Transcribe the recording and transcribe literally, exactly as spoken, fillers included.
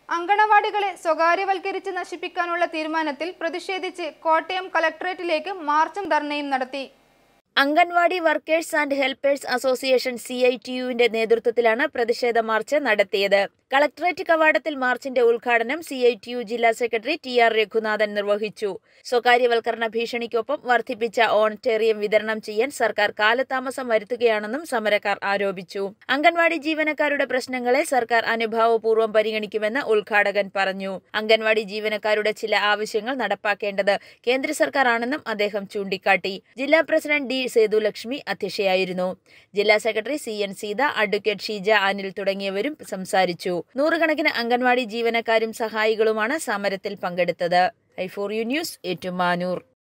അങ്കണവാടികളെ സ്വകാര്യവൽക്കരിച്ച് നശിപ്പിക്കാനുള്ള തീരുമാനത്തിൽ പ്രതിഷേധിച്ച് കോട്ടയം കളക്ടറേറ്റിലേക്ക് മാർച്ചും ധർണയും നടത്തി. Anganwadi workers and helpers association C I T യുവിന്റെ നേതൃത്വത്തിലാണ് പ്രതിഷേധ മാർച്ച് നടത്തിയത്. കളക്ടറേറ്റ് കവാടത്തിൽ മാർച്ചിന്റെ ഉദ്ഘാടനം സി ഐ ടി യു ജില്ലാ സെക്രട്ടറി ടി ആർ രഘുനാഥൻ നിർവഹിച്ചു. സ്വകാര്യവൽക്കരണ ഭീഷണിക്കൊപ്പം വർദ്ധിപ്പിച്ച ഓണറ്റേറിയം വിതരണം ചെയ്യാൻ സർക്കാർ കാലതാമസം വരുത്തുകയാണെന്നും സമരക്കാർ ആരോപിച്ചു. അംഗൻവാടി ജീവനക്കാരുടെ പ്രശ്നങ്ങളെ സർക്കാർ അനുഭാവപൂർവ്വം പരിഗണിക്കുമെന്ന് ഉദ്ഘാടകൻ പറഞ്ഞു. അംഗൻവാടി ജീവനക്കാരുടെ ചില ആവശ്യങ്ങൾ നടപ്പാക്കേണ്ടത് കേന്ദ്ര സർക്കാർ ആണെന്നും അദ്ദേഹം ചൂണ്ടിക്കാട്ടി. ജില്ലാ പ്രസിഡന്റ് ഡി സേതുലക്ഷ്മി അധ്യക്ഷയായിരുന്നു. ജില്ലാ secretary C N Seetha, advocate Sheeja Anil തുടങ്ങിയവരും സംസാരിച്ചു. നൂറുകണക്കിന് അംഗൻവാടി ജീവനക്കാരും സഹായികളുമാണ് സമരത്തിൽ പങ്കെടുത്തത്. I four U news, Ettumanoor.